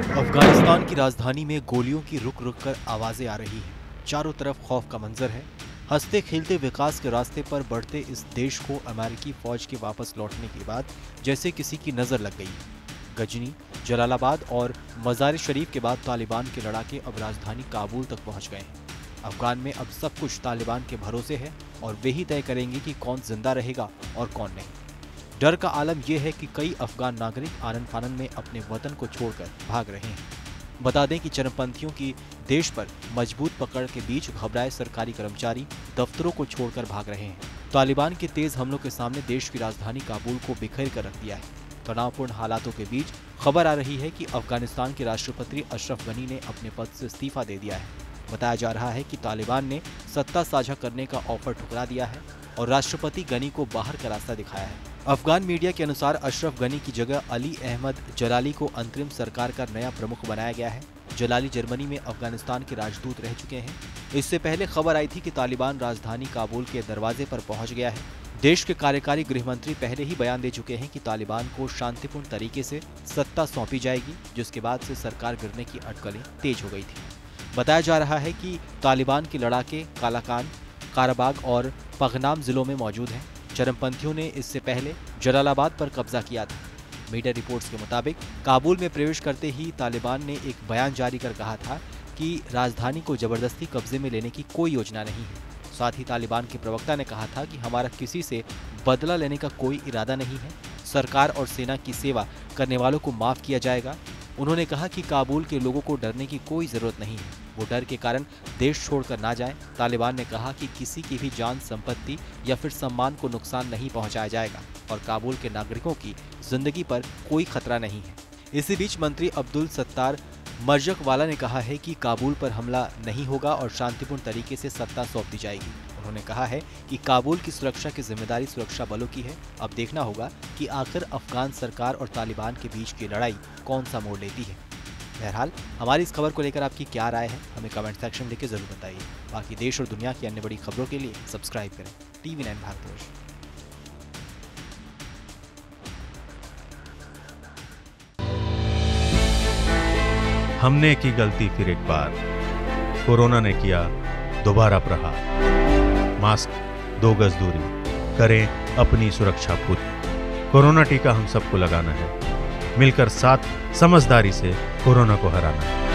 अफगानिस्तान की राजधानी में गोलियों की रुक रुक कर आवाजें आ रही हैं। चारों तरफ खौफ का मंजर है। हंसते खेलते विकास के रास्ते पर बढ़ते इस देश को अमेरिकी फौज के वापस लौटने के बाद जैसे किसी की नजर लग गई है। गजनी, जलालाबाद और मजार शरीफ के बाद तालिबान के लड़ाके अब राजधानी काबुल तक पहुंच गए हैं। अफगान में अब सब कुछ तालिबान के भरोसे है और वे ही तय करेंगे कि कौन जिंदा रहेगा और कौन नहीं। डर का आलम यह है कि कई अफगान नागरिक आनन फानन में अपने वतन को छोड़कर भाग रहे हैं। बता दें कि चरमपंथियों की देश पर मजबूत पकड़ के बीच घबराए सरकारी कर्मचारी दफ्तरों को छोड़कर भाग रहे हैं। तालिबान के तेज हमलों के सामने देश की राजधानी काबुल को बिखेर कर रख दिया है। तनावपूर्ण हालातों के बीच खबर आ रही है कि अफगानिस्तान के राष्ट्रपति अशरफ गनी ने अपने पद से इस्तीफा दे दिया है। बताया जा रहा है कि तालिबान ने सत्ता साझा करने का ऑफर ठुकरा दिया है और राष्ट्रपति गनी को बाहर का रास्ता दिखाया है। अफगान मीडिया के अनुसार अशरफ गनी की जगह अली अहमद जलाली को अंतरिम सरकार का नया प्रमुख बनाया गया है। जलाली जर्मनी में अफगानिस्तान के राजदूत रह चुके हैं। इससे पहले खबर आई थी कि तालिबान राजधानी काबुल के दरवाजे पर पहुंच गया है। देश के कार्यकारी गृह मंत्री पहले ही बयान दे चुके हैं कि तालिबान को शांतिपूर्ण तरीके से सत्ता सौंपी जाएगी, जिसके बाद से सरकार गिरने की अटकलें तेज हो गई थी। बताया जा रहा है कि तालिबान के लड़ाके कालाकान, काराबाग और पगनाम जिलों में मौजूद हैं। चरमपंथियों ने इससे पहले जलालाबाद पर कब्जा किया था। मीडिया रिपोर्ट्स के मुताबिक काबुल में प्रवेश करते ही तालिबान ने एक बयान जारी कर कहा था कि राजधानी को जबरदस्ती कब्जे में लेने की कोई योजना नहीं है। साथ ही तालिबान के प्रवक्ता ने कहा था कि हमारा किसी से बदला लेने का कोई इरादा नहीं है। सरकार और सेना की सेवा करने वालों को माफ किया जाएगा। उन्होंने कहा कि काबुल के लोगों को डरने की कोई जरूरत नहीं है, वो डर के कारण देश छोड़कर ना जाएं। तालिबान ने कहा कि किसी की भी जान, संपत्ति या फिर सम्मान को नुकसान नहीं पहुंचाया जाएगा और काबुल के नागरिकों की जिंदगी पर कोई खतरा नहीं है। इसी बीच मंत्री अब्दुल सत्तार मर्जकवाला ने कहा है कि काबुल पर हमला नहीं होगा और शांतिपूर्ण तरीके से सत्ता सौंप दी जाएगी। उन्होंने कहा है कि काबुल की सुरक्षा की जिम्मेदारी सुरक्षा बलों की है। अब देखना होगा कि आखिर अफगान सरकार और तालिबान के बीच की लड़ाई कौन सा मोड़ लेती है। बहरहाल हमारी इस खबर को लेकर आपकी क्या राय है, हमें कमेंट सेक्शन में लिख के जरूर बताइए। बाकी देश और दुनिया की अन्य बड़ी खबरों के लिए सब्सक्राइब करें TV9 भारतवर्ष। हमने की गलती फिर एक बार, कोरोना ने किया दोबारा प्रहार। मास्क, 2 गज दूरी, करें अपनी सुरक्षा पूरी। कोरोना टीका हम सबको लगाना है, मिलकर साथ समझदारी से कोरोना को हराना है।